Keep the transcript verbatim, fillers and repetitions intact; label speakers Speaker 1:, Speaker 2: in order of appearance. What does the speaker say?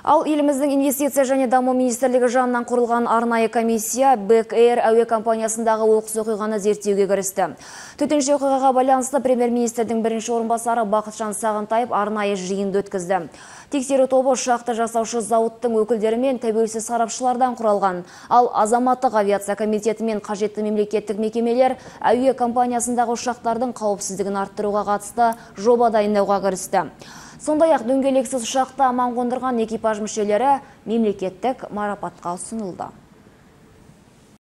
Speaker 1: Ал еліміздің инвестиция және даму министрлігі жанынан құрылған арнайы комиссия Бек Эйр әуе компаниясындағы оқыс оқиғаны зерттеуге кірісті. Төтенше оқиғаға байланысты премьер-министрдің бірінші орынбасары Бақытжан Сағынтаев арнайы жиынды өткізді. Тексеру тобы ұшақты жасаушы зауыттың өкілдері мен тәуелсіз сарапшылардан құралған. Ал азаматтық авиация комитеті мен қажетті мемлекеттік мекемелер әуе компаниясындағы ұшақтардың қауіпсіздігін арттыруға қатысты жоба дайындауға кірісті. Сондай-ақ дөңгелексіз ұшақта аман қондырған экипаж мүшелері мемлекеттік марапатқа ұсынылды.